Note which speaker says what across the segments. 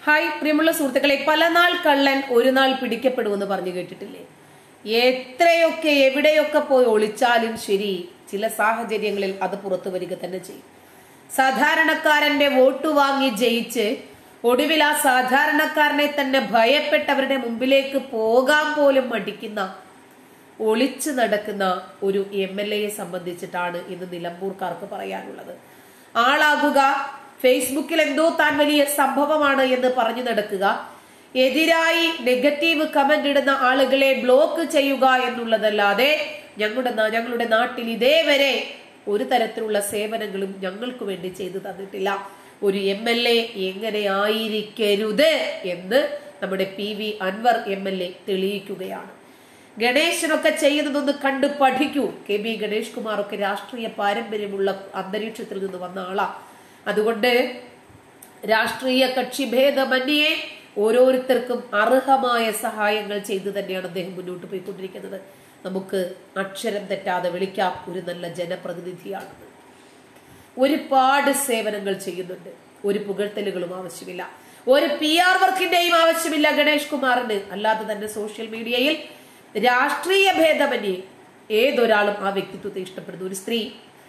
Speaker 1: Hi പ്രിയമുള്ള സുഹൃത്തുക്കളെ, പല നാൾ കള്ളൻ ഒരു നാൾ പിടിക്കപ്പെടുമെന്ന് പറഞ്ഞു കേട്ടിട്ടില്ലേ? എത്രയൊക്കെ എവിടെയൊക്കെ പോയി ഒളിച്ചാലും ശരി, ചില സാഹചര്യങ്ങളിൽ അത് പുറത്തു വരിക തന്നെ ചെയ്യും. സാധാരണക്കാരന്റെ വോട്ട് വാങ്ങി ജയിച്ച് ഒടുവിൽ ആ സാധാരണക്കാരനെ തന്നെ ഭയപ്പെട്ടവരുടെ മുമ്പിലേക്ക് പോകാൻ പോലും മടിക്കുന്ന, ഒളിച്ചു നടക്കുന്ന ഒരു MLA സംബന്ധിച്ചിട്ടാണ് ഇന്ന് നിലമ്പൂർക്കാർക്ക് പറയാനുള്ളത്. ആളാകുക, ഫേസ്ബുക്കിൽ എന്തോ താൻ വലിയ സംഭവമാണ് എന്ന് പറഞ്ഞു നടക്കുക, എതിരായി നെഗറ്റീവ് കമന്റ് ഇടുന്ന ആളുകളെ ബ്ലോക്ക് ചെയ്യുക എന്നുള്ളതല്ലാതെ ഞങ്ങളുടെ നാട്ടിൽ ഇതേവരെ ഒരു തരത്തിലുള്ള സേവനങ്ങളും ഞങ്ങൾക്ക് വേണ്ടി ചെയ്തു തന്നിട്ടില്ല. ഒരു MLA എങ്ങനെ ആയിരിക്കരുത് എന്ന് നമ്മുടെ PV അൻവർ MLA തെളിയിക്കുകയാണ്. ഗണേശനൊക്കെ ചെയ്യുന്നതൊന്ന് കണ്ടു പഠിക്കൂ. KB ഗണേഷ് കുമാർ ഒക്കെ രാഷ്ട്രീയ പാരമ്പര്യമുള്ള അന്തരീക്ഷത്തിൽ നിന്ന് വന്ന ആളാ. അതുകൊണ്ട് രാഷ്ട്രീയ കക്ഷി ഭേദമന്യേ ഓരോരുത്തർക്കും അർഹമായ സഹായങ്ങൾ ചെയ്തു തന്നെയാണ് അദ്ദേഹം മുന്നോട്ട് പോയിക്കൊണ്ടിരിക്കുന്നത്. നമുക്ക് അക്ഷരം തെറ്റാതെ വിളിക്കാം, ഒരു നല്ല ജനപ്രതിനിധിയാണെന്ന്. ഒരുപാട് സേവനങ്ങൾ ചെയ്യുന്നുണ്ട്. ഒരു പുകഴ്ത്തലുകളും ആവശ്യമില്ല, ഒരു PR വർക്കിന്റെയും ആവശ്യമില്ല ഗണേഷ് കുമാറിന്. അല്ലാതെ തന്നെ സോഷ്യൽ മീഡിയയിൽ രാഷ്ട്രീയ ഭേദമന്യേ ഏതൊരാളും ആ വ്യക്തിത്വത്തെ ഇഷ്ടപ്പെടുന്നു. ഒരു സ്ത്രീ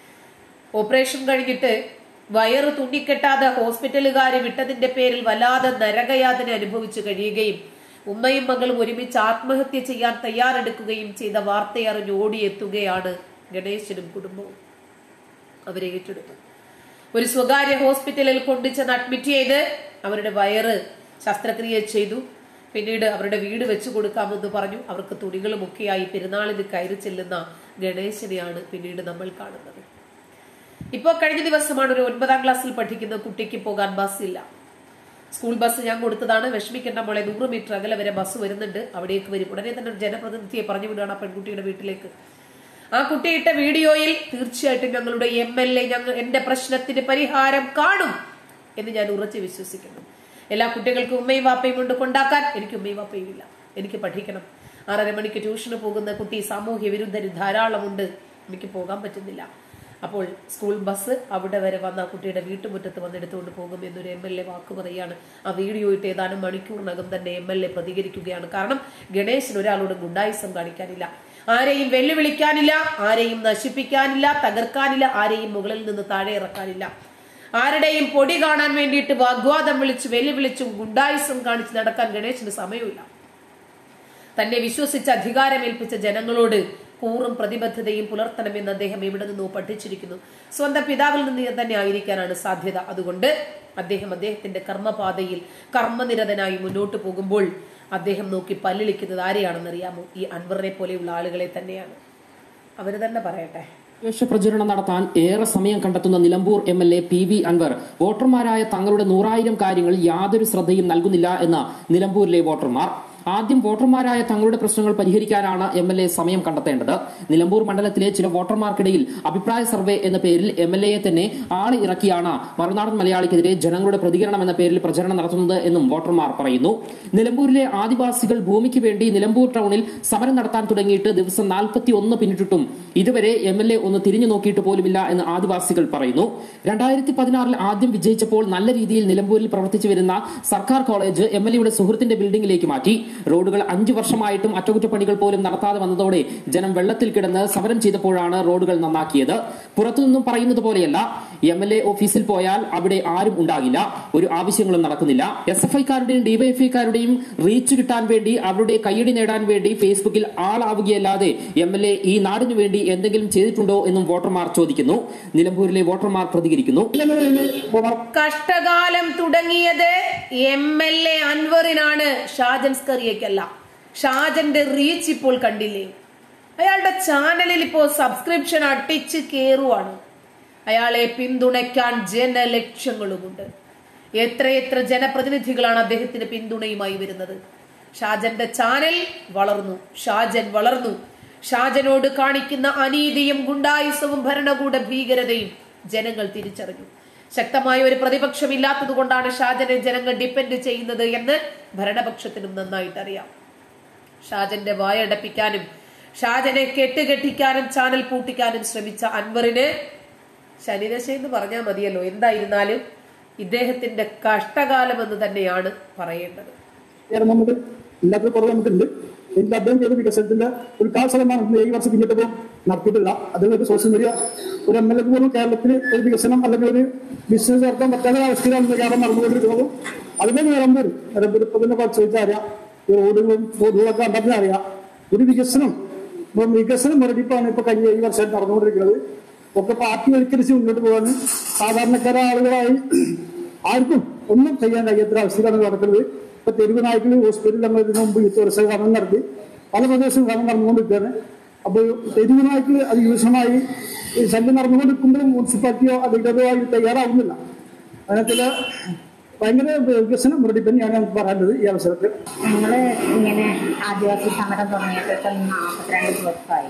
Speaker 1: ഓപ്പറേഷൻ കഴിഞ്ഞിട്ട് വയറ് തുന്നിക്കെട്ടാതെ ഹോസ്പിറ്റലുകാരെ വിട്ടതിന്റെ പേരിൽ വല്ലാതെ നരകയാതന അനുഭവിച്ചു കഴിയുകയും ഉമ്മയും മകളും ഒരുമിച്ച് ആത്മഹത്യ ചെയ്യാൻ തയ്യാറെടുക്കുകയും ചെയ്ത വാർത്തയറിഞ്ഞ് ഓടിയെത്തുകയാണ് ഗണേശനും കുടുംബവും. അവരെ ഏറ്റെടുത്തു. ഒരു സ്വകാര്യ ഹോസ്പിറ്റലിൽ കൊണ്ടുചെന്ന് അഡ്മിറ്റ് ചെയ്ത് അവരുടെ വയറ് ശസ്ത്രക്രിയ ചെയ്തു. പിന്നീട് അവരുടെ വീട് വെച്ചു കൊടുക്കാമെന്ന് പറഞ്ഞു. അവർക്ക് തുണികളുമൊക്കെയായി പെരുന്നാളിന് കയറി ചെല്ലുന്ന ഗണേശനെയാണ് പിന്നീട് നമ്മൾ കാണുന്നത്. ഇപ്പോ കഴിഞ്ഞ ദിവസമാണ് ഒരു 9ാം ക്ലാസ്സിൽ പഠിക്കുന്ന കുട്ടിക്ക് പോകാൻ ബസ്സില്ല. സ്കൂൾ ബസ് ഞാൻ കൊടുത്തതാണ്, വിഷമിക്കേണ്ട മോളെ, 100 മീറ്റർ അകലെ വരെ ബസ് വരുന്നുണ്ട്, അവിടേക്ക് വരും. ഉടനെ തന്നെ ജനപ്രതിനിധിയെ പറഞ്ഞു വിടുകയാണ് ആ പെൺകുട്ടിയുടെ വീട്ടിലേക്ക്. ആ കുട്ടിയിട്ട വീഡിയോയിൽ തീർച്ചയായിട്ടും ഞങ്ങളുടെ MLA എന്റെ പ്രശ്നത്തിന് പരിഹാരം കാണും എന്ന് ഞാൻ ഉറച്ചു വിശ്വസിക്കുന്നു. എല്ലാ കുട്ടികൾക്കും ഉമ്മയും വാപ്പയും കൊണ്ട് കൊണ്ടാക്കാൻ എനിക്ക് ഉമ്മയും വാപ്പയും ഇല്ല. എനിക്ക് പഠിക്കണം. 6:30 മണിക്ക് ട്യൂഷന് പോകുന്ന കുട്ടി, സാമൂഹ്യ വിരുദ്ധർ ധാരാളമുണ്ട്, എനിക്ക് പോകാൻ പറ്റുന്നില്ല. അപ്പോൾ സ്കൂൾ ബസ് അവിടെ വരെ വന്ന ആ കുട്ടിയുടെ വീട്ടുമുറ്റത്ത് വന്നെടുത്തുകൊണ്ട് പോകും എന്നൊരു MLA വാക്ക് പറയുകയാണ്. ആ വീഡിയോ ഇട്ട് ഏതാനും മണിക്കൂറിനകം തന്നെ MLA പ്രതികരിക്കുകയാണ്. കാരണം ഗണേശൻ ഒരാളോട് ഗുണ്ടായിസം കാണിക്കാനില്ല, ആരെയും വെല്ലുവിളിക്കാനില്ല, ആരെയും നശിപ്പിക്കാനില്ല, തകർക്കാനില്ല, ആരെയും മുകളിൽ നിന്ന് താഴെ ഇറക്കാനില്ല, ആരുടെയും പൊടി കാണാൻ വേണ്ടിയിട്ട് വാഗ്വാദം വിളിച്ചു വെല്ലുവിളിച്ചും ഗുണ്ടായിസം കാണിച്ച് നടക്കാൻ ഗണേശന് സമയമില്ല. തന്നെ വിശ്വസിച്ച് അധികാരമേൽപ്പിച്ച ജനങ്ങളോട് കൂറും പ്രതിബദ്ധതയും പുലർത്തണമെന്ന് അദ്ദേഹം എവിടെ നിന്നോ പഠിച്ചിരിക്കുന്നു. സ്വന്തം പിതാവിൽ നിന്ന് തന്നെ ആയിരിക്കാനാണ് സാധ്യത. അതുകൊണ്ട് അദ്ദേഹത്തിന്റെ കർമ്മപാതയിൽ കർമ്മനിരതനായി മുന്നോട്ട് പോകുമ്പോൾ അദ്ദേഹം നോക്കി പല്ലിളിക്കുന്നത് ആരെയാണെന്നറിയാമോ? ഈ അൻവറിനെ പോലെയുള്ള ആളുകളെ തന്നെയാണ്. അവര് തന്നെ പറയട്ടെ.
Speaker 2: പ്രചരണം നടത്താൻ ഏറെ സമയം കണ്ടെത്തുന്ന നിലമ്പൂർ MLA PV അൻവർ വോട്ടർമാരായ തങ്ങളുടെ 100,000 കാര്യങ്ങളിൽ യാതൊരു ശ്രദ്ധയും നൽകുന്നില്ല എന്ന നിലമ്പൂരിലെ വോട്ടർമാർ. ആദ്യം വോട്ടർമാരായ തങ്ങളുടെ പ്രശ്നങ്ങൾ പരിഹരിക്കാനാണ് MLA സമയം കണ്ടെത്തേണ്ടത്. നിലമ്പൂർ മണ്ഡലത്തിലെ ചില വോട്ടർമാർക്കിടയിൽ അഭിപ്രായ സർവേ എന്ന പേരിൽ MLAയെ തന്നെ ആളെ ഇറക്കിയാണ് മറുനാടൻ മലയാളിക്കെതിരെ ജനങ്ങളുടെ പ്രതികരണം എന്ന പേരിൽ പ്രചരണം നടത്തുന്നത് എന്നും വോട്ടർമാർ പറയുന്നു. നിലമ്പൂരിലെ ആദിവാസികൾ ഭൂമിക്ക് വേണ്ടി നിലമ്പൂർ ടൗണിൽ സമരം നടത്താൻ തുടങ്ങിയിട്ട് ദിവസം 41 പിന്നിട്ടിട്ടും ഇതുവരെ MLA ഒന്ന് തിരിഞ്ഞു നോക്കിയിട്ട് പോലുമില്ല എന്ന് ആദിവാസികൾ പറയുന്നു. 2016 ആദ്യം വിജയിച്ചപ്പോൾ നല്ല രീതിയിൽ നിലമ്പൂരിൽ പ്രവർത്തിച്ചു വരുന്ന സർക്കാർ കോളേജ് MLAയുടെ സുഹൃത്തിന്റെ ബിൽഡിംഗിലേക്ക് മാറ്റി. റോഡുകൾ 5 വർഷമായിട്ടും അറ്റകുറ്റപ്പണികൾ പോലും നടത്താതെ വന്നതോടെ ജനം വെള്ളത്തിൽ കിടന്ന് സമരം ചെയ്തപ്പോഴാണ് റോഡുകൾ നന്നാക്കിയത്. പുറത്തുനിന്നും പറയുന്നത് പോലെയല്ല, MLA ഓഫീസിൽ പോയാൽ അവിടെ ആരും ഉണ്ടാകില്ല, ഒരു ആവശ്യങ്ങളും നടക്കുന്നില്ല. SFIക്കാരുടെയും DYFIക്കാരുടെയും റീച്ച് കിട്ടാൻ വേണ്ടി, അവരുടെ കയ്യടി നേടാൻ വേണ്ടി ഫേസ്ബുക്കിൽ ആളാവുകയല്ലാതെ MLA ഈ നാടിനു വേണ്ടി എന്തെങ്കിലും ചെയ്തിട്ടുണ്ടോ എന്നും വോട്ടർമാർ ചോദിക്കുന്നു. നിലമ്പൂരിലെ വോട്ടർമാർ പ്രതികരിക്കുന്നു.
Speaker 1: കഷ്ടകാലം തുടങ്ങിയത് MLA അൻവറിനാണ്, ഷാജൻ സ്കറിയക്കല്ല. ഷാജന്റെ റീച്ച് ഇപ്പോൾ കണ്ടില്ലേ? അയാളുടെ ചാനലിൽ ഇപ്പോൾ സബ്സ്ക്രിപ്ഷൻ അടിച്ച് കേറുവാണ്. അയാളെ പിന്തുണയ്ക്കാൻ ജനലക്ഷങ്ങളുമുണ്ട്. എത്രയെത്ര ജനപ്രതിനിധികളാണ് അദ്ദേഹത്തിന് പിന്തുണയുമായി വരുന്നത്. ഷാജന്റെ ചാനൽ വളർന്നു, ഷാജൻ വളർന്നു. ഷാജനോട് കാണിക്കുന്ന അനീതിയും ഗുണ്ടായുസവും ഭരണകൂട ഭീകരതയും ജനങ്ങൾ തിരിച്ചറിഞ്ഞു. ശക്തമായ ഒരു പ്രതിപക്ഷം ഇല്ലാത്തത് കൊണ്ടാണ് ഷാജനെ ജനങ്ങൾ ഡിപ്പെൻഡ് ചെയ്യുന്നത് എന്ന് ഭരണപക്ഷത്തിനും നന്നായിട്ട് അറിയാം. ഷാജന്റെ വായടപ്പിക്കാനും ഷാജനെ കെട്ടുകെട്ടിക്കാനും ചാനൽ പൂട്ടിക്കാനും ശ്രമിച്ച അൻവറിന് ശനിദശ എന്ന് പറഞ്ഞാൽ മതിയല്ലോ. എന്തായിരുന്നാലും ഇദ്ദേഹത്തിന്റെ കഷ്ടകാലം എന്ന് തന്നെയാണ് പറയേണ്ടത്.
Speaker 3: നമുക്ക് ഇല്ലാത്ത കുറവ് നമുക്കുണ്ട്. എനിക്ക് അദ്ദേഹം ചെയ്ത വികസനത്തിന്റെ ഒരു 1% 7 വർഷം പിന്നിട്ടപ്പോൾ നടത്തിയിട്ടില്ല. അദ്ദേഹം സോഷ്യൽ മീഡിയ ഒരു MLA പോലും കേരളത്തിൽ ഒരു വികസനം അല്ലെങ്കിൽ ഒരു ബിസിനസ് നടത്താൻ പറ്റാത്ത അവസ്ഥയിലാണ് കേരളം നടന്നുകൊണ്ടിരിക്കുന്നത്. അതിന്റെ നിലമ്പൂർ ഇപ്പൊ തന്നെ പരിശോധിച്ചാൽ അറിയാം, ഈ റോഡുകളും റോഡുകളൊക്കെ കണ്ടെത്താൻ അറിയാം. ഒരു വികസനം മുരടിപ്പാണ് ഇപ്പൊ കഴിഞ്ഞ 7 വർഷമായിട്ട് നടന്നുകൊണ്ടിരിക്കുന്നത്. ഒക്കെ പാർട്ടി വൽക്കരിച്ച് മുന്നോട്ട് പോകാൻ സാധാരണക്കാരായ ആളുകളായി ആർക്കും ഒന്നും ചെയ്യാൻ കഴിയാത്ത അവസ്ഥയിലാണ് നടക്കുന്നത്. ഇപ്പൊ തെരുവ് നായ്ക്കൾ ഹോസ്പിറ്റലിൽ നമ്മൾ ഇതിനു മുമ്പ് 20 വർഷം കടം നടത്തി പല പ്രദേശവും കടം നടന്നുകൊണ്ടിരിക്കുകയാണ്. അപ്പോൾ തെരുവ് നായ്ക്കൾ അതിരൂക്ഷമായി ശല്യം നടന്നുകൊണ്ടിരിക്കുമ്പോഴും മുനിസിപ്പാലിറ്റിയോ അധികൃതരോ അതിന് തയ്യാറാവുന്നില്ല. അതിനകത്തില് ഭയങ്കര വികസനം മുരടിപ്പ് തന്നെയാണ് നമുക്ക് പറയാനുള്ളത് ഈ അവസരത്തിൽ.
Speaker 4: ഞങ്ങള് ഇങ്ങനെ ആദിവാസി സമരം തുടങ്ങിയിട്ട് 42 ദിവസമായി.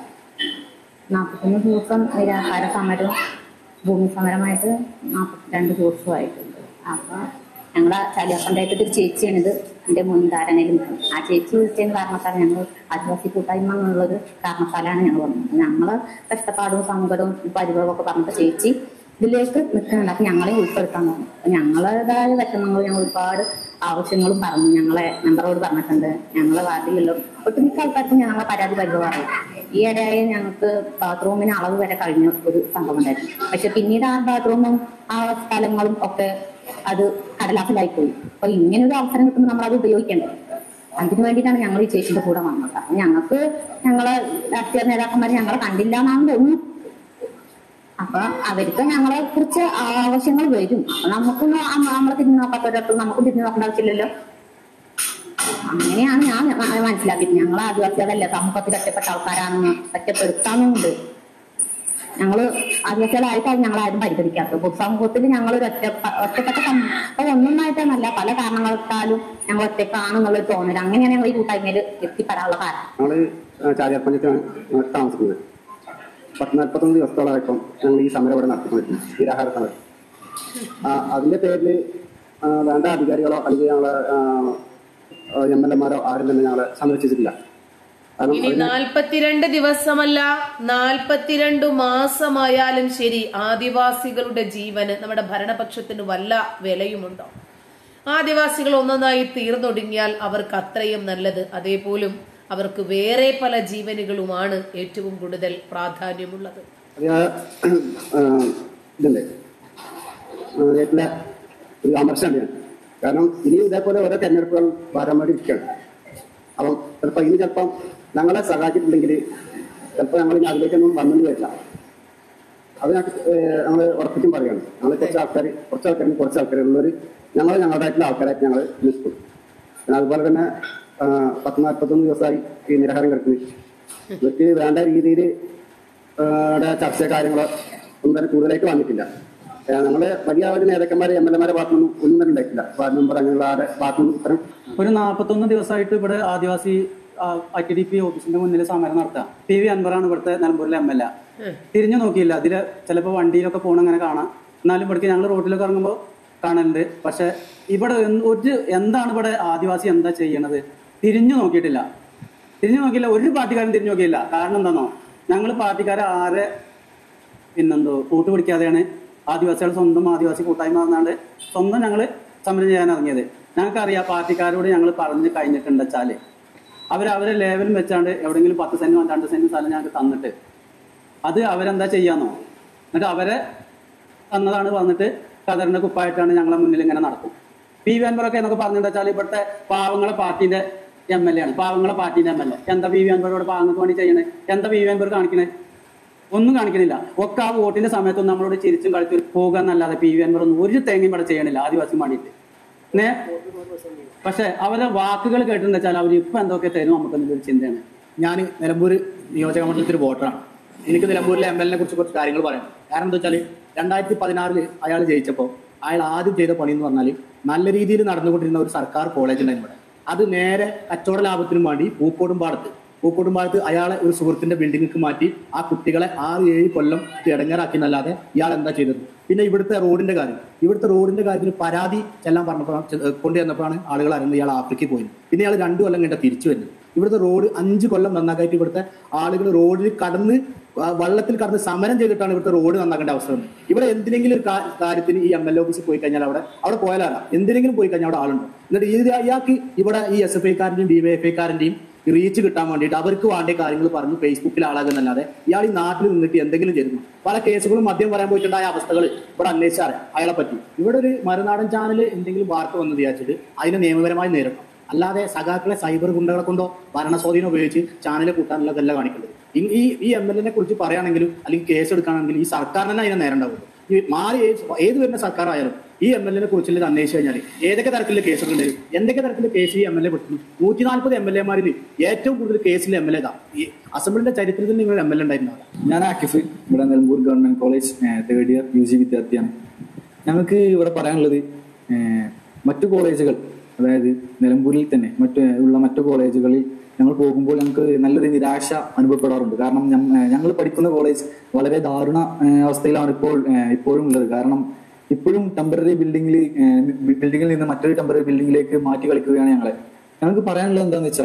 Speaker 4: 41 ദിവസം നിരാഹാര സമരവും ഭൂമി സമരമായിട്ട് 42 ദിവസമായിട്ടുണ്ട്. അപ്പൊ ഞങ്ങളെ ചാലിയാപ്പണ്ടായിട്ട് ഒരു ചേച്ചിയാണിത് എൻ്റെ മുൻധാരണയിൽ നിൽക്കുന്നത്. ആ ചേച്ചി വിളിച്ചതിന് കാരണത്താൽ ഞങ്ങൾ ആദിവാസി കൂട്ടായ്മ എന്നുള്ളൊരു കാരണത്താലാണ് ഞങ്ങൾ വന്നത്. ഞങ്ങള് കഷ്ടപ്പാടും സങ്കടവും പരിഭവവും ഒക്കെ പറഞ്ഞിട്ട് ചേച്ചി ഇതിലേക്ക് നിൽക്കുന്നുണ്ട്. അപ്പൊ ഞങ്ങളെ ഉൾപ്പെടുത്താൻ തോന്നും. ഞങ്ങളുടേതായ വിഷമങ്ങൾ ഞങ്ങൾ ഒരുപാട് ആവശ്യങ്ങളും പറഞ്ഞു. ഞങ്ങളെ മെമ്പറോട് പറഞ്ഞിട്ടുണ്ട്. ഞങ്ങളെ വാർഡിലുള്ള ഒട്ടുമിക്ക ആൾക്കാർക്കും ഞങ്ങളെ പരാതി പരിഭവമായി. ഈ ഇടയായി ഞങ്ങൾക്ക് ബാത്റൂമിന് അളവ് വരെ കഴിഞ്ഞ ഒരു സംഭവം ഉണ്ടായിരുന്നു. പക്ഷെ പിന്നീട് ആ ബാത്റൂമും ആ സ്ഥലങ്ങളും ഒക്കെ അത് കടലാസിലായിപ്പോയി. അപ്പൊ ഇങ്ങനൊരു അവസരം കിട്ടുമ്പോൾ നമ്മളത് ഉപയോഗിക്കേണ്ടത്. അതിനു വേണ്ടിയിട്ടാണ് ഞങ്ങൾ ഈ ചേച്ചിയുടെ കൂടെ വന്നത്. അപ്പൊ ഞങ്ങൾക്ക് ഞങ്ങളെ രാഷ്ട്രീയ നേതാക്കന്മാർ ഞങ്ങളെ കണ്ടില്ല എന്നാണ് തോന്നുന്നു. അപ്പൊ അവർക്ക് ഞങ്ങളെ കുറിച്ച് ആവശ്യങ്ങൾ വരും. അപ്പൊ നമുക്കൊന്നും നമ്മളെ തിരിഞ്ഞു നോക്കാത്തവരടുത്ത് നമുക്ക് തിരിഞ്ഞു നോക്കേണ്ട ആവശ്യമില്ലല്ലോ. അങ്ങനെയാണ് ഞാൻ മനസ്സിലാക്കിയത്. ഞങ്ങൾ ആദിവാസികളല്ല, സമൂഹത്തിൽ ഒറ്റപ്പെട്ട ആൾക്കാരാണെന്ന് ഒറ്റപ്പെടുത്താനുണ്ട്. ഞങ്ങള് ആദിവാസികളായിട്ടാണ് ഞങ്ങളാരും പരിഗണിക്കാത്തത്. പൊതുസമൂഹത്തിൽ ഞങ്ങളൊരു ഒറ്റപ്പെട്ട ഒന്നൊന്നായിട്ടല്ല, പല കാരണങ്ങളാലും ഞങ്ങൾ ഒറ്റക്കാണെന്നുള്ളൊരു തോന്നൽ. അങ്ങനെയാണ് ഞങ്ങൾ ഈ കൂട്ടായ്മയിൽ എത്തിപ്പെടാനുള്ള കാരണം.
Speaker 3: ഞങ്ങള് ചാലിയാർപ്പഞ്ചാണ് താമസിക്കുന്നത്. 41 ദിവസത്തോളമായിട്ടും ഞങ്ങൾ ഈ സമരം ഇവിടെ നടത്തിക്കൊണ്ടിരിക്കുന്നു, നിരാഹാര സമരം. അതിന്റെ പേരിൽ വേണ്ട അധികാരികളോ അല്ലെങ്കിൽ ഞങ്ങളെ MLA-മാരോ ആരും തന്നെ ഞങ്ങളെ സംരക്ഷിച്ചിട്ടില്ല.
Speaker 1: ഇനി 42 ദിവസമല്ല 42 മാസമായാലും ശരി, ആദിവാസികളുടെ ജീവന് നമ്മുടെ ഭരണപക്ഷത്തിന് വല്ല വിലയുമുണ്ടോ? ആദിവാസികൾ ഒന്നൊന്നായി തീർന്നൊടുങ്ങിയാൽ അവർക്ക് അത്രയും നല്ലത്. അതേപോലും അവർക്ക് വേറെ പല ജീവനുകളുമാണ് ഏറ്റവും കൂടുതൽ പ്രാധാന്യമുള്ളത്.
Speaker 3: ഒരു അമർശമാണ്. കാരണം ഇനി ഇതേപോലെ ഓരോ തെരഞ്ഞെടുപ്പുകൾ വരാൻ വേണ്ടി ഇരിക്കുകയാണ്. അപ്പം ചിലപ്പം ഞങ്ങളെ സഹായിച്ചിട്ടുണ്ടെങ്കിൽ ചിലപ്പോൾ ഞങ്ങൾ ഇനി അതിലേക്കൊന്നും വന്നെന്ന് വരില്ല. അത് ഞങ്ങൾ ഉറപ്പിച്ചും പറയുകയാണ്. ഞങ്ങൾ കുറച്ച് ആൾക്കാരുള്ളവർ ഞങ്ങളുടേതായിട്ടുള്ള ആൾക്കാരായിട്ട് ഞങ്ങൾ നിൽക്കും. പിന്നെ അതുപോലെ തന്നെ 41 ദിവസമായി ഈ നിരാഹാരം കിടക്കുന്നു. ഇവർക്ക് വേണ്ട രീതിയിൽ ചർച്ച കാര്യങ്ങളോ ഒന്നും തന്നെ കൂടുതലായിട്ട് വന്നിട്ടില്ല. ഞങ്ങള് വലിയ നേതാക്കന്മാരെ MLA-മാരെ ഭാഗത്തൊന്നും ഒന്നും തന്നെ ഉണ്ടായിട്ടില്ല. വാർഡ് മെമ്പർ അങ്ങനെയുള്ള ഭാഗത്തൊന്നും ഇത്തരം
Speaker 5: ഒരു 41 ദിവസമായിട്ട് ഇവിടെ ആദിവാസി ITDP ഓഫീസിന്റെ മുന്നിൽ സമരം നടത്താം. PV അൻവറാണ് ഇവിടുത്തെ നിലമ്പൂരിലെ MLA. തിരിഞ്ഞു നോക്കിയില്ല. അതില് ചിലപ്പോൾ വണ്ടിയിലൊക്കെ പോകണം അങ്ങനെ കാണാം. എന്നാലും ഇവിടേക്ക് ഞങ്ങൾ റോഡിലൊക്കെ ഇറങ്ങുമ്പോൾ കാണലുണ്ട്. പക്ഷെ ഇവിടെ എന്താണ് ഇവിടെ ആദിവാസി എന്താ ചെയ്യണത്? തിരിഞ്ഞു നോക്കിയിട്ടില്ല. ഒരു പാർട്ടിക്കാരും തിരിഞ്ഞു നോക്കിയില്ല. കാരണം എന്താണോ, ഞങ്ങൾ പാർട്ടിക്കാരെ ആരെ കൂട്ടുപിടിക്കാതെയാണ് ആദിവാസികൾ സ്വന്തം ആദിവാസി കൂട്ടായ്മ എന്നാണ്ട് സ്വന്തം ഞങ്ങൾ സമരം ചെയ്യാൻ ഇറങ്ങിയത്. ഞങ്ങൾക്കറിയാം പാർട്ടിക്കാരോട് ഞങ്ങൾ പറഞ്ഞു കഴിഞ്ഞിട്ടുണ്ട് വെച്ചാല് അവരെ ലേവലും വെച്ചാണ്ട് എവിടെയെങ്കിലും 10 സെന്റ് 2 സെന്റ് സ്ഥലം ഞങ്ങൾക്ക് തന്നിട്ട് അത് അവരെന്താ ചെയ്യാന്നോ, എന്നിട്ട് അവരെ തന്നതാണ് വന്നിട്ട് കതറിന്റെ കുപ്പായിട്ടാണ് ഞങ്ങളെ മുന്നിൽ ഇങ്ങനെ നടക്കും. PV അൻവറൊക്കെ എന്നൊക്കെ പറഞ്ഞിട്ട് വെച്ചാൽ ഇവിടുത്തെ പാവങ്ങളെ പാർട്ടിന്റെ MLA ആണ്. പാവങ്ങളെ പാർട്ടിന്റെ MLA. എന്താ PV അൻവറോട് പാവങ്ങൾക്ക് വേണ്ടി ചെയ്യണേ? എന്താ PV അൻവർ കാണിക്കണേ? ഒന്നും കാണിക്കണില്ല. ഒക്കെ ആ വോട്ടിന്റെ സമയത്തൊന്നും നമ്മളോട് ചിരിച്ചും കളിച്ചും പോകുക എന്നല്ലാതെ PV അൻവർ ഒന്നും ഒരു തേങ്ങയും ഇവിടെ ചെയ്യണില്ല ആദിവാസി വേണ്ടിയിട്ട്. പക്ഷെ അവരുടെ വാക്കുകൾ കേട്ടിട്ടുണ്ടെന്ന് വെച്ചാൽ അവർ ഇപ്പൊ എന്തൊക്കെ തരും നമുക്കൊരു ചിന്തയാണ്.
Speaker 6: ഞാൻ നിലമ്പൂർ നിയോജക മണ്ഡലത്തിൽ വോട്ടറാണ്. എനിക്ക് നിലമ്പൂരിലെ MLA-നെ കുറിച്ച് കുറച്ച് കാര്യങ്ങൾ പറയാം. കാരണം എന്താ വെച്ചാൽ 2016 അയാൾ ജയിച്ചപ്പോൾ അയാൾ ആദ്യം ചെയ്ത പണി എന്ന് പറഞ്ഞാൽ നല്ല രീതിയിൽ നടന്നുകൊണ്ടിരുന്ന ഒരു സർക്കാർ കോളേജ് ഉണ്ടായിരുന്നു ഇവിടെ. അത് നേരെ കച്ചവട ലാഭത്തിനും വേണ്ടി പൂക്കോടുംപാടത്ത് അയാളെ ഒരു സുഹൃത്തിന്റെ ബിൽഡിംഗിലേക്ക് മാറ്റി ആ കുട്ടികളെ 6-7 കൊല്ലം ഇടങ്ങേറാക്കി എന്നല്ലാതെ ഇയാൾ എന്താ ചെയ്തത്? പിന്നെ ഇവിടുത്തെ റോഡിന്റെ കാര്യത്തിൽ പരാതി ചെല്ലാൻ പറഞ്ഞപ്പോൾ കൊണ്ടുവന്നപ്പോഴാണ് ആളുകൾ അറിയുന്നത് ഇയാൾ ആഫ്രിക്കയിൽ പോയി. പിന്നെ ഇയാൾ 2 കൊല്ലം കഴിഞ്ഞാൽ തിരിച്ചു വരുന്നത്. ഇവിടുത്തെ റോഡ് 5 കൊല്ലം നന്നാക്കായിട്ട് ഇവിടുത്തെ ആളുകൾ റോഡിൽ വള്ളത്തിൽ കടന്ന് സമരം ചെയ്തിട്ടാണ് ഇവിടുത്തെ റോഡ് നന്നാക്കേണ്ട അവസ്ഥ വന്നത്. ഇവിടെ എന്തിനെങ്കിലും ഒരു കാര്യത്തിന് ഈ MLA ഓഫീസിൽ പോയി കഴിഞ്ഞാൽ അവിടെ പോയാലാണ് എന്തിനെങ്കിലും പോയി കഴിഞ്ഞാൽ അവിടെ ആളുണ്ടോ? എന്നിട്ട് ഇയാൾക്ക് ഇവിടെ ഈ SFIക്കാരന്റെയും DYFIക്കാരന്റെയും റീച്ച് കിട്ടാൻ വേണ്ടിയിട്ട് അവർക്ക് വേണ്ട കാര്യങ്ങൾ പറഞ്ഞ് ഫേസ്ബുക്കിൽ ആളാകുന്നല്ലാതെ ഇയാൾ ഈ നാട്ടിൽ നിന്നിട്ട് എന്തെങ്കിലും ചെയ്തു. പല കേസുകളും മദ്യം പറയാൻ പോയിട്ടുണ്ടായ അവസ്ഥകൾ ഇവിടെ അന്വേഷിച്ചറിയാം അയാളെ പറ്റി. ഇവിടെ ഒരു മറുനാടൻ ചാനൽ എന്തെങ്കിലും വാർത്ത വന്ന് വിചാരിച്ചിട്ട് അതിനെ നിയമപരമായി നേരിടണം. അല്ലാതെ സഖാക്കളെ സൈബർ ഗുണ്ടകളെ കൊണ്ടോ ഭരണസ്വാധീനം ഉപയോഗിച്ച് ചാനൽ കൂട്ടാനുള്ളതല്ല കാണിക്കേണ്ടത്. ഈ MLA കുറിച്ച് പറയുകയാണെങ്കിലും അല്ലെങ്കിൽ കേസ് എടുക്കുകയാണെങ്കിലും ഈ സർക്കാരിന് അതിനെ നേരണ്ടാവുള്ളൂ. ഈ മാറി ഏത് വരുന്ന സർക്കാർ ആയാലും ഈ MLA കുറിച്ചുള്ള അന്വേഷിച്ച് കഴിഞ്ഞാൽ ഏതൊക്കെ തരത്തിലുള്ള കേസുകൾ ഉണ്ടായിരുന്നു, എന്തൊക്കെ തരത്തിലുള്ള കേസ് ഈ MLA പെട്ടു. 140 MLA-മാരിൽ ഏറ്റവും കൂടുതൽ കേസിൽ MLA ഈ അസംബ്ലിന്റെ ചരിത്രത്തിൽ നിങ്ങൾ MLA ഉണ്ടായിരുന്നതാണ്.
Speaker 7: ഞാൻ ആക്കിഫ്, ഇവിടെ Nilambur government college 3rd year UG വിദ്യാർത്ഥിയാണ്. ഞങ്ങൾക്ക് ഇവിടെ പറയാനുള്ളത് മറ്റു കോളേജുകൾ, അതായത് നിലമ്പൂരിൽ തന്നെ മറ്റു കോളേജുകളിൽ ഞങ്ങൾ പോകുമ്പോൾ ഞങ്ങൾക്ക് നല്ലൊരു നിരാശ അനുഭവപ്പെടാറുണ്ട്. കാരണം ഞങ്ങൾ പഠിക്കുന്ന കോളേജ് വളരെ ദാരുണ അവസ്ഥയിലാണ് ഇപ്പോഴും ഉള്ളത്. കാരണം ഇപ്പോഴും ടെമ്പററി ബിൽഡിങ്ങിൽ നിന്ന് മറ്റൊരു ടെമ്പററി ബിൽഡിങ്ങിലേക്ക് മാറ്റി കളിക്കുകയാണ് ഞങ്ങൾക്ക് പറയാനുള്ളത് എന്താണെന്ന് വെച്ചാൽ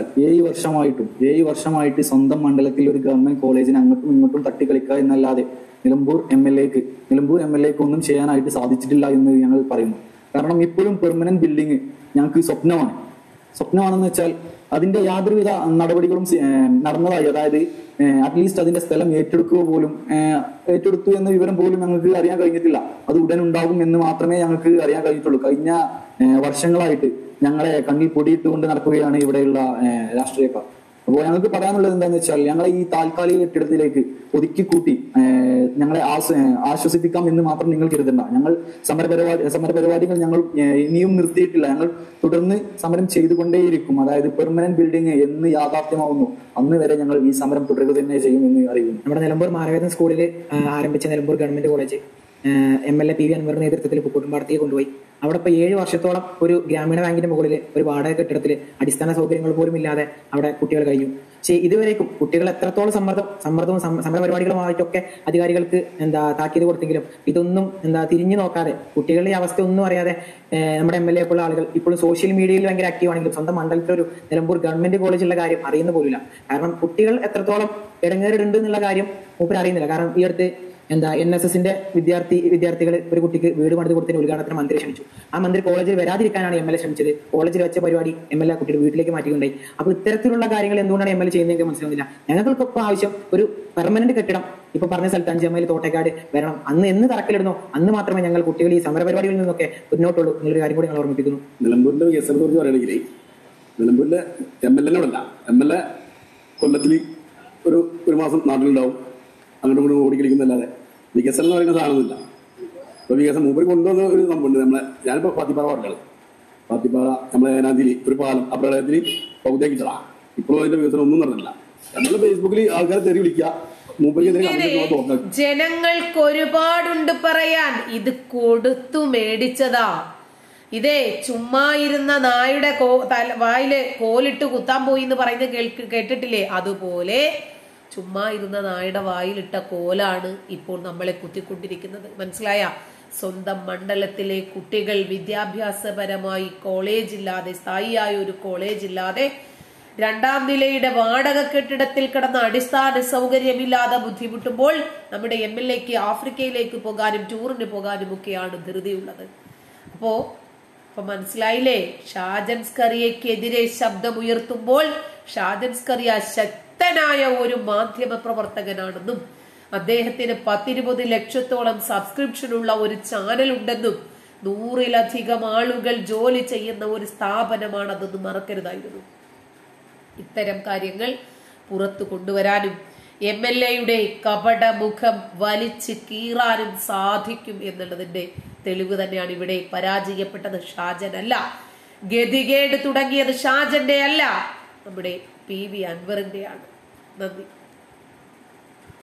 Speaker 7: 7 വർഷമായിട്ട് സ്വന്തം മണ്ഡലത്തിൽ ഒരു ഗവൺമെന്റ് കോളേജിന് അങ്ങോട്ടും ഇങ്ങോട്ടും തട്ടിക്കളിക്കുക എന്നല്ലാതെ നിലമ്പൂർ MLAക്ക് ഒന്നും ചെയ്യാനായിട്ട് സാധിച്ചിട്ടില്ല എന്ന് ഞങ്ങൾ പറയുന്നു. കാരണം ഇപ്പോഴും പെർമനന്റ് ബിൽഡിംഗ് ഞങ്ങൾക്ക് സ്വപ്നമാണെന്ന് വെച്ചാൽ അതിന്റെ യാതൊരുവിധ നടപടികളും നടന്നതായി, അതായത് അറ്റ്ലീസ്റ്റ് അതിന്റെ സ്ഥലം ഏറ്റെടുത്തു എന്ന വിവരം പോലും ഞങ്ങൾക്ക് അറിയാൻ കഴിഞ്ഞിട്ടില്ല. അത് ഉടൻ ഉണ്ടാകും എന്ന് മാത്രമേ ഞങ്ങൾക്ക് അറിയാൻ കഴിഞ്ഞിട്ടുള്ളൂ. കഴിഞ്ഞ വർഷങ്ങളായിട്ട് ഞങ്ങളെ കണ്ണിൽ പൊടിയിട്ടുകൊണ്ട് നടക്കുകയാണ് ഇവിടെയുള്ള രാഷ്ട്രീയക്കാർ. അപ്പോൾ ഞങ്ങൾക്ക് പറയാനുള്ളത് എന്താണെന്ന് വെച്ചാൽ ഞങ്ങളെ ഈ താൽക്കാലിക കെട്ടിടത്തിലേക്ക് ഒതുക്കിക്കൂട്ടി ഞങ്ങളെ ആശ്വസിപ്പിക്കാം എന്ന് മാത്രം നിങ്ങൾ കരുതണ്ട. ഞങ്ങൾ സമരപരിപാടികൾ ഞങ്ങൾ ഇനിയും നിർത്തിയിട്ടില്ല. ഞങ്ങൾ തുടർന്ന് സമരം ചെയ്തുകൊണ്ടേയിരിക്കും. അതായത് പെർമനന്റ് ബിൽഡിംഗ് എന്ന് യാഥാർത്ഥ്യമാവുന്നു അന്ന് വരെ ഞങ്ങൾ ഈ സമരം തുടരുക തന്നെ ചെയ്യുമെന്ന് അറിയുന്നു.
Speaker 2: നമ്മുടെ നിലമ്പൂർ മാനവേദൻ സ്കൂളിൽ ആരംഭിച്ച Nilambur government college MLA PV അൻവറിന്റെ നേതൃത്വത്തിൽ പൂക്കോട്ടുംപാടത്തേക്ക് കൊണ്ടുപോയി. അവിടെ ഇപ്പോൾ 7 വർഷത്തോളം ഒരു ഗ്രാമീണ ബാങ്കിന്റെ മുകളിൽ ഒരു വാടക കെട്ടിടത്തിൽ അടിസ്ഥാന സൗകര്യങ്ങൾ പോലും ഇല്ലാതെ അവിടെ കുട്ടികൾ കഴിഞ്ഞു. പക്ഷേ ഇതുവരേക്കും കുട്ടികൾ എത്രത്തോളം സമ്മർദ്ദവും സമരപരിപാടികളുമായിട്ടൊക്കെ അധികാരികൾക്ക് താക്കീത് കൊടുത്തെങ്കിലും ഇതൊന്നും തിരിഞ്ഞു നോക്കാതെ കുട്ടികളുടെ അവസ്ഥ ഒന്നും അറിയാതെ നമ്മുടെ MLA പോലുള്ള ആളുകൾ ഇപ്പോഴും സോഷ്യൽ മീഡിയയിൽ ഭയങ്കര ആക്റ്റീവ് ആണെങ്കിലും സ്വന്തം മണ്ഡലത്തിലൊരു നിലമ്പൂർ ഗവൺമെന്റ് കോളേജുള്ള കാര്യം അറിയുന്ന പോലില്ല. കാരണം കുട്ടികൾ എത്രത്തോളം ഇടങ്ങേറിടുണ്ട് എന്നുള്ള കാര്യം മൂപ്പര് അറിയുന്നില്ല. കാരണം ഈ അടുത്ത് NSSന്റെ വിദ്യാർത്ഥികൾ ഒരു കുട്ടിക്ക് വീട് പണിത് കൊടുത്തതിന് ഉദ്ഘാടനത്തിന് മന്ത്രി ക്ഷണിച്ചു. ആ മന്ത്രി കോളേജിൽ വരാതിരിക്കാനാണ് MLA ശ്രമിച്ചത്. കോളേജിൽ വെച്ച പരിപാടി MLA കുട്ടിയുടെ വീട്ടിലേക്ക് മാറ്റിക്കൊണ്ടായി. അപ്പോൾ ഇത്തരത്തിലുള്ള കാര്യങ്ങൾ എന്തുകൊണ്ടാണ് MLA ചെയ്യുന്നതെന്ന് മനസ്സിലാവുന്നില്ല. ഞങ്ങൾക്കൊപ്പം ആവശ്യം ഒരു പെർമനന്റ് കെട്ടിടം ഇപ്പൊ പറഞ്ഞ സ്ഥലത്ത് 5 മൈൽ തോട്ടേക്കാട് വരണം. അന്ന് എന്ന് തറക്കലിടുന്നോ അന്ന് മാത്രമേ ഞങ്ങൾ കുട്ടികൾ ഈ സമരപരിപാടികളിൽ നിന്നൊക്കെ മുന്നോട്ടുള്ളൂ എന്നൊരു കാര്യം കൂടി ഞങ്ങൾ ഓർമ്മിപ്പിക്കുന്നു.
Speaker 8: നിലമ്പൂരിന്റെ വികസനത്തെ കുറിച്ച് പറയുകയാണെങ്കിൽ നിലമ്പൂരിലെ MLA കൊല്ലത്തിൽ ഒരു മാസം നാട്ടിലുണ്ടാവും, അങ്ങോട്ടും ഇങ്ങോട്ടും ഓടിക്കളിക്കുന്നല്ലാതെ വികസനം എന്ന് പറയുന്ന സാധനമൊന്നുമില്ല. ഇപ്പൊ വികസനം മൂപ്പര് കൊണ്ടുവന്ന ഒരു സംഭവമുണ്ട്. ഞാനിപ്പോ പാത്തിപ്പാറ പറഞ്ഞത് പാത്തിപ്പാറ നമ്മളെ ഏനാന്തിയിൽ ഒരു പാലം ആ പ്രളയത്തിൽ പകുതിയാക്കിട്ടതാ. ഇപ്പോഴും അതിന്റെ വികസനം ഒന്നും നടന്നില്ല. നമ്മള് ഫേസ്ബുക്കിൽ ആൾക്കാരെ തെറി വിളിക്കുക,
Speaker 1: ജനങ്ങൾക്ക് ഒരുപാടുണ്ട് പറയാൻ. ഇത് കൊടുത്തു മേടിച്ചതാ. ഇതേ ചുമ്മാ ഇരുന്ന നായുടെ വായില് കോലിട്ട് കുത്താൻ പോയി എന്ന് പറയുന്നത് കേട്ടിട്ടില്ലേ? അതുപോലെ ചുമ്മാ ഇരുന്ന നായുടെ വായിലിട്ട കോലാണ് ഇപ്പോൾ നമ്മളെ കുത്തിക്കൊണ്ടിരിക്കുന്നത്. മനസ്സിലായ? സ്വന്തം മണ്ഡലത്തിലെ കുട്ടികൾ വിദ്യാഭ്യാസപരമായി കോളേജില്ലാതെ, സ്ഥായിയായ ഒരു കോളേജില്ലാതെ, 2ാം നിലയുടെ വാടക കെട്ടിടത്തിൽ കിടന്ന അടിസ്ഥാന സൗകര്യമില്ലാതെ ബുദ്ധിമുട്ടുമ്പോൾ നമ്മുടെ MLAക്ക് ആഫ്രിക്കയിലേക്ക് പോകാനും ടൂറിന് പോകാനും ഒക്കെയാണ് ധൃതിയുള്ളത്. അപ്പോ മനസ്സിലായില്ലേ? ഷാജൻ സ്കറിയക്കെതിരെ ശബ്ദമുയർത്തുമ്പോൾ ഷാജൻ സ്കറിയ ശക്തനായ ഒരു മാധ്യമ പ്രവർത്തകനാണെന്നും അദ്ദേഹത്തിന് 10-20 ലക്ഷത്തോളം സബ്സ്ക്രിപ്ഷൻ ഉള്ള ഒരു ചാനൽ ഉണ്ടെന്നും 100-ലധികം ആളുകൾ ജോലി ചെയ്യുന്ന ഒരു സ്ഥാപനമാണതെന്ന് മറക്കരുതായിരുന്നു. ഇത്തരം കാര്യങ്ങൾ പുറത്തു കൊണ്ടുവരാനും MLAയുടെ കപട മുഖം വലിച്ചു കീറാനും സാധിക്കും എന്നുള്ളതിന്റെ തെളിവ് തന്നെയാണ് ഇവിടെ. പരാജയപ്പെട്ടത് ഷാജനല്ല, ഗതികേട് തുടങ്ങിയത് ഷാജന്റെ അല്ല, നമ്മുടെ PV അൻവറിന്റെയാണ്. നന്ദി.